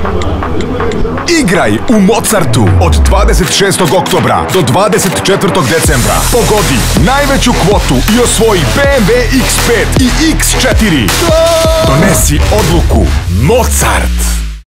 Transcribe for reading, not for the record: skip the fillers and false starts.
Igraj u Mozartu od 26. oktobra do 24. decembra. Pogodi najveću kvotu i osvoji BMW X5 i X4. Donesi odluku Mozart.